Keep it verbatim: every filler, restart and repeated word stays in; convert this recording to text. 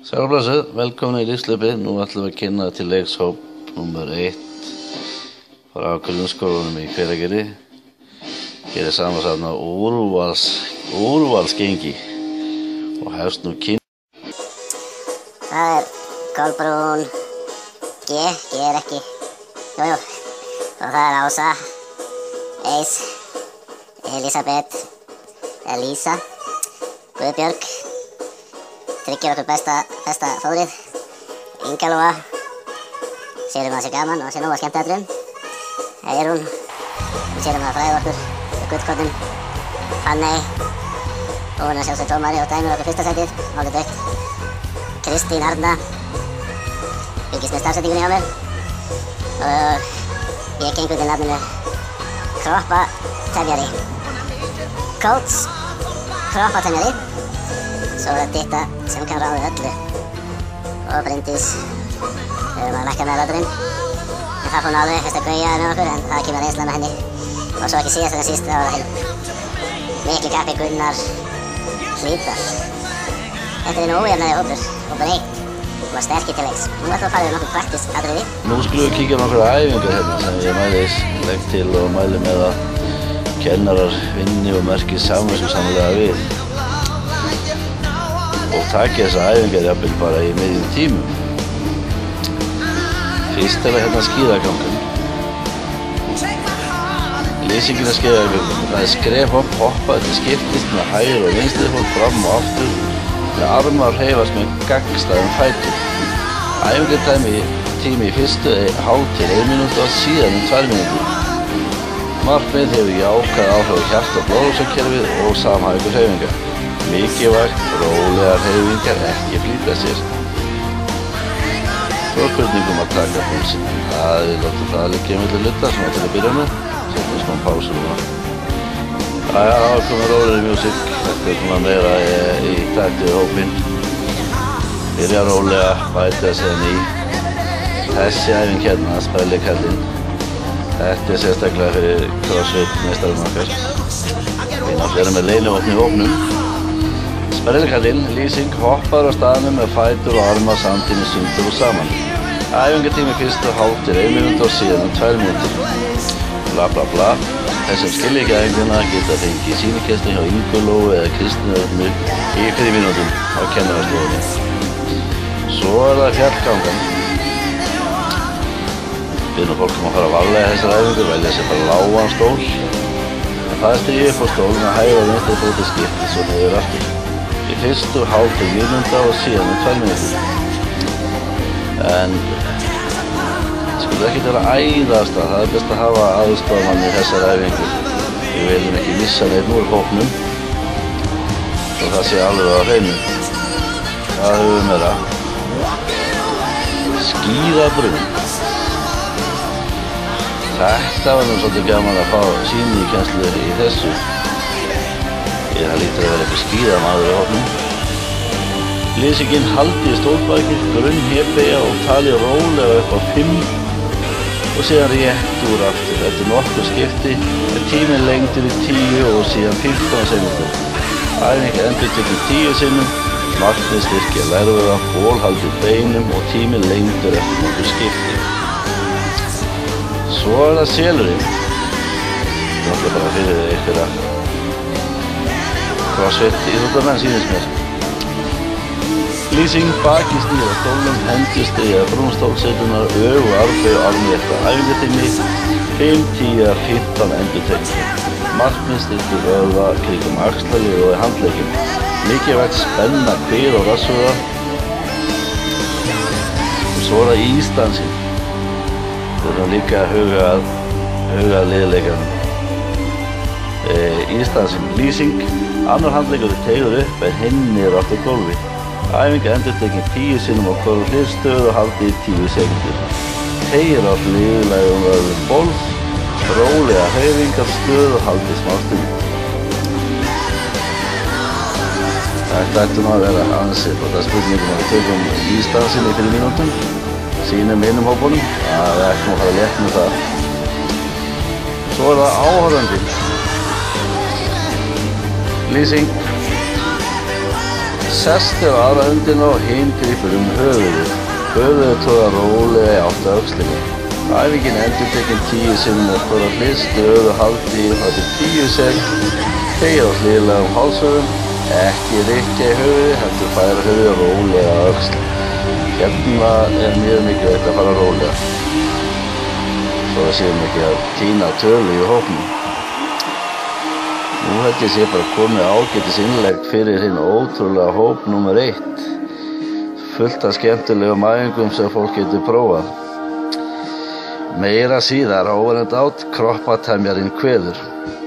Sælblessuð, velkomin í lífshlaupi. Nú ætlum við að kynna til leikshóp númer eitt frá grunnskólanum í Hveragerði. Hér er samansafn af úrvals, úrvalsgengi og hefst nú kynna. Það er Kolbrún G, G er ekki, jú, jú, og það er Ása, Eis, Elisabeth, Elísa, Guðbjörg, tryggir okkur besta, besta fóðrið, Inga Lóa, sérum að það sé gaman og sé nóg að skemmtiatriðum, Eyrún, við sérum að fræða okkur, gullkornum, Fanney, hún er sjálfsögð dómari og dæmir okkur fyrsta sætið, hálfið dögt, Kristín Arna, fylgist með starfsetningunni hjá mér og ég gengur til nafninu Kroppatefjari, Coach Kroppatefjari. Svo er það Ditta sem kann ráða öllu og Bryndís, við erum að lækka með láturinn en það fór nú alveg fyrst að Gauja með okkur en það kemur reynsla með henni og svo ekki síðast en síst þá var það hinn mikli kappi Gunnar Hlíðar. Þetta er nú ójafnaði hópur, hópur eitt og var sterkir til leiks. Nú ætlum við að fara við nokkuð praktísk atriði. Nú skulum við kíkja nokkur æfingar hérna sem ég mæli legg til og mæli með að kennarar vinni og merki saman sem sannlega við og taki þessa æfingar jafnvel bara í miðjum tímum. Fyrst er það hérna skíðagangan. Lýsingin af skíðagangan. Það er skref hopp, hoppa, þetta skiptist með hægri og vinstri fót fram og aftur. Þegar armar hreyfast með gagnstæðum fætur. Æfingartími tími í fyrstu er hálf til ein mínútu og síðan um tvær mínútur. Markmið hefur jákvæð áhrif á hjarta- og blóðrásarkerfið og samhæfingu hreyfinga. Mikilvægt, rólegar hreyfingar, ekki flýta sér. Svo er spurningum að taka púlsinn. Það er látið það liggja milli hluta svona til að byrja með. Setjum smá pásu núna. Jæja, þá er komið rólegri music. Þetta er svona meira í, í takt við hópinn. Byrja rólega, bæta sér í. Þessi æfing hérna, spælikallinn. Þetta er sérstaklega fyrir CrossFit meistarinn okkar. Við náttúrulega erum með leynivopn í hópnum. Spælikallinn, lýsing, hoppar á staðnum með fætur og arma samtímis sundur og saman. Æfingartími fyrstu hálf til ein mínútu og síðan um tvær mínútur. Bla bla bla. Þeir sem skilja ekki æfinguna geta fengið sýnikesslur hjá Ingu Lóu eða Kristínu Arnu í fimm mínútum á kennarastofunni. Svo er það fjallgangan. Við erum fólkum að fara að varlega þessar æfingur, velja sér bara lágan stól. En það er stigið upp á stólinn að hægra vinstri fóti skipt svo niður aftur. Í fyrstu hálf til mínúta og síðan um tvær mínútur. En skulum ekkert vera að æðast að það er best að hafa aðstoðarmann í þessar æfingu. Við viljum ekki missa neitt úr hópnum svo það sé alveg á hreinu. Það höfum við meira. Skíðabrunn. Þetta var nú svolítið gaman að fá sýni í kennslu í þessu. Ég það lítur að vera eitthvað skíðamaður í hópnum. Lýsingin haldi í stólbakið, grunn hébbeygja og tali rólega upp á fimm og síðan rétt úr aftur. Eftir nokkur skipti er tíminn lengdur í tíu og síðan fimmtán sekúndur. Æfing endurtekin tíu sinnum, markmið styrkja lærvöða, bólhald í beinum og tíminn lengdur eftir nokkur skipti. Svo er það selurinn. Það er alltaf bara fyrir einhverja CrossFit íþróttamenn sýnist mér. Lýsing, baki snýr á stólnum, hendur stiga brúnstólsetunar, ög og armbeygju armrétta. Æfingartími fimm, tíu, fimmtán endurtekingar. Markmið styrkir vöðva kringum axlarlið og í handlegginn. Mikilvægt spenna kvið og rassvöðva. Og svo er það ístansinn. Við þurfum líka að huga að, huga að liðleikanum. E, ístansinn, lýsing, annar handleggur er teygður upp en hinn er aftur gólfi. Æfinga endurtekin tíu sinnum á hvoru hlið stöðu og haldi í tíu sekúndur. Teygir á hliðlægum vöðvum bólf, rólega hreyfingar stöðu og haldi smá stund. Þetta ættum að vera ansið og það er spurningum að við tökum ístansinn í fimm mínútum. Sýnum hinum hópunum að við ættum að fara létt með það. Svo er það áhorfandi. Lýsing. Sest þér á aðra höndina og hinn grípur um höfuðið. Höfuðið togar rólega í átt að öxlinni. Æfingin endurtekin tíu sinnum og hvora hlið stöðu haldi í það til tíu sekúndur. Þegið á hliðlega um hálsvöðum. Ekki rykkja í höfuðið, heldur færa höfuðið rólega að öxl. Hérna er mjög mikilvægt að fara rólega. Svo það séum ekki að týna tölu í hópnum. Nú held ég sé bara komið ágætis innlegg fyrir hinn ótrúlega hóp númer eitt. Fullt af skemmtilegum æfingum sem fólk getur prófað. Meira síðar, over and out, kroppatemjarinn kveður.